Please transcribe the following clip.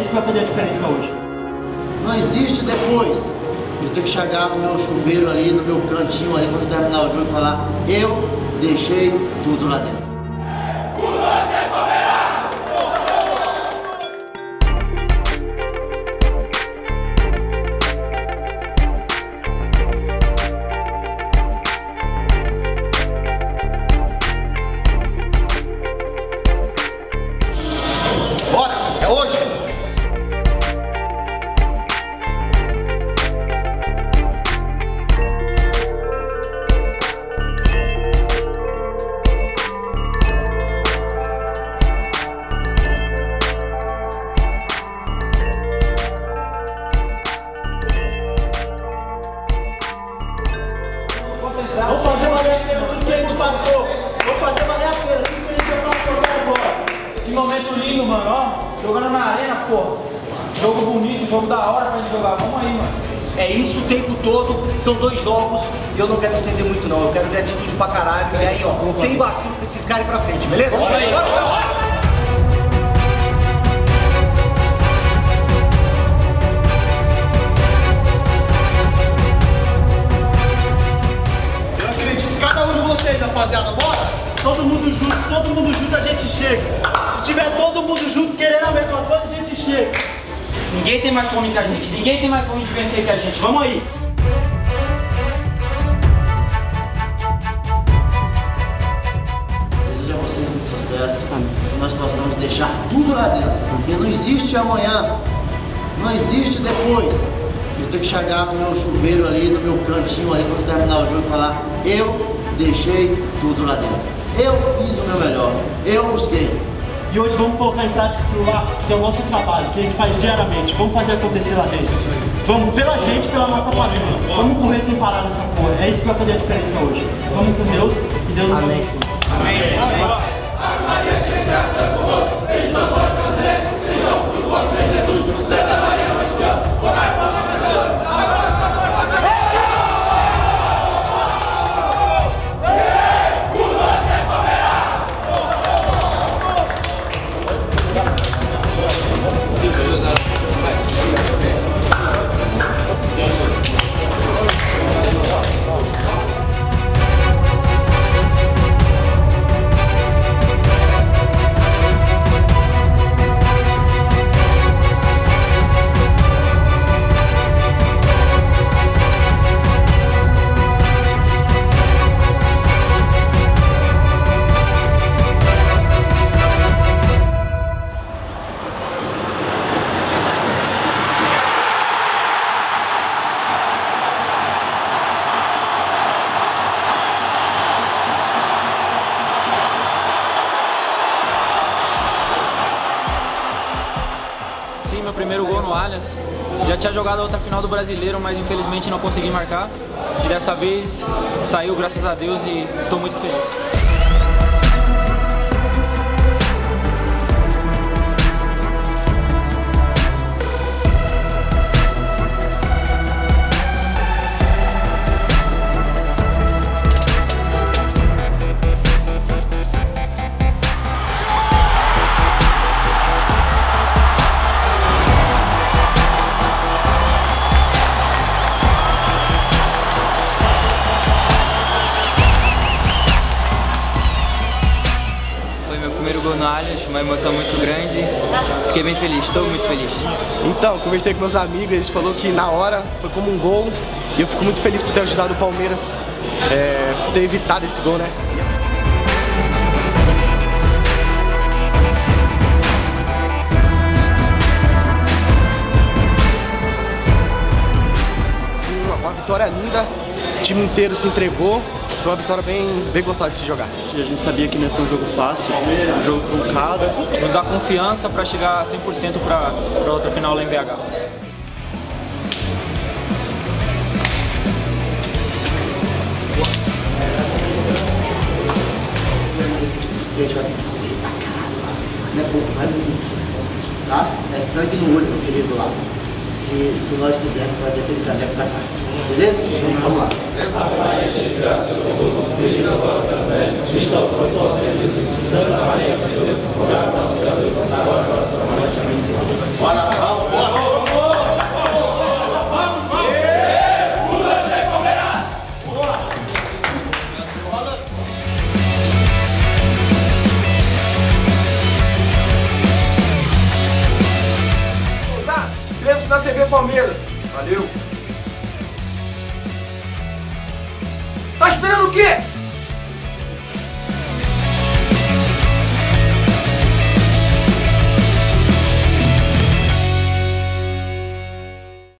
isso que vai fazer a diferença hoje. Não existe depois. Eu tenho que chegar no meu chuveiro ali, no meu cantinho ali, quando terminar o jogo e falar: eu deixei tudo lá dentro. Bora, é hoje! Vamos fazer valer a pena tudo que a gente passou. Vamos fazer valer a pena tudo que a gente passou até agora. Que momento lindo, mano, ó. Jogando na arena, pô. Jogo bonito, jogo da hora pra gente jogar. Vamos aí, mano. É isso o tempo todo, são 2 jogos e eu não quero estender muito não, eu quero ver atitude pra caralho. E aí, ó, sem vacilo com esses caras pra frente, beleza? Vamos aí, bora. Eu acredito em cada um de vocês, rapaziada, bora! Todo mundo junto a gente chega. Se tiver todo mundo junto querendo a mesma coisa, a gente chega. Ninguém tem mais fome que a gente, ninguém tem mais fome de vencer que a gente. Vamos aí. Desejo a vocês muito sucesso, que nós possamos deixar tudo lá dentro, porque não existe amanhã, não existe depois. Eu tenho que chegar no meu chuveiro ali, no meu cantinho ali, quando terminar o jogo e falar: eu deixei tudo lá dentro. Eu fiz o meu melhor, eu busquei. E hoje vamos colocar em prática aquilo lá, que é o nosso trabalho, que a gente faz diariamente. Vamos fazer acontecer lá dentro. Vamos pela gente, pela nossa família. Vamos correr sem parar nessa porra. É isso que vai fazer a diferença hoje. Vamos com Deus e Deus nos abençoe. Amém. Sim, meu primeiro gol no Allianz. Já tinha jogado a outra final do Brasileiro, mas infelizmente não consegui marcar. E dessa vez saiu, graças a Deus, e estou muito feliz. No Allianz, uma emoção muito grande, fiquei bem feliz, estou muito feliz. Então, conversei com meus amigos, eles falaram que na hora foi como um gol e eu fico muito feliz por ter ajudado o Palmeiras, por ter evitado esse gol, né? Uma vitória linda, o time inteiro se entregou. Foi uma vitória bem gostosa de se jogar. A gente sabia que não ia ser um jogo fácil, um jogo truncado. Nos dá confiança para chegar a 100% para outra final lá em BH. A gente vai ter que correr pra caralho lá. Não é pouco, mais bonito. Tá? É sangue no olho, meu querido lá. Se nós quisermos fazer aquele caminho pra cá. Beleza? Vamos lá. Bora, Palmeiras. Valeu. Tá esperando o quê?